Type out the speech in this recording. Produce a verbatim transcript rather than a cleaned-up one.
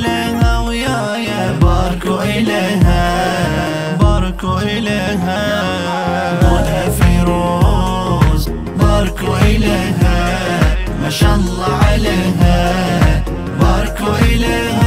إليها ويايا باركوا إليها باركوا إليها منى فيروز باركوا إليها ما شاء الله عليها باركوا إليها